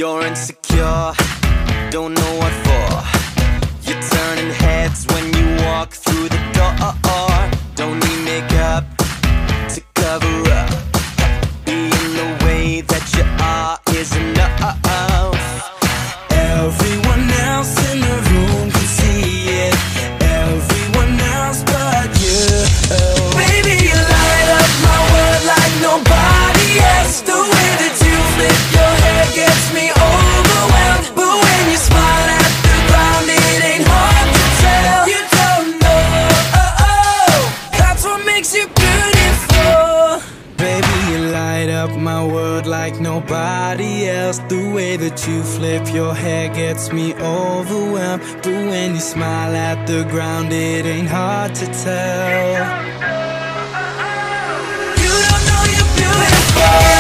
You're insecure, don't know what for. You're turning heads when you walk through the door. Don't need makeup to cover up. Being the way that you are is enough. Everyone else in the room can see it, everyone else but you. Baby, you light up my world like nobody else. The way that you flip your hair gets me overwhelmed. But when you smile at the ground, it ain't hard to tell. You don't know, that's what makes you beautiful. Baby, you light up my world like nobody else. The way that you flip your hair gets me overwhelmed. But when you smile at the ground, it ain't hard to tell. You don't know you're beautiful.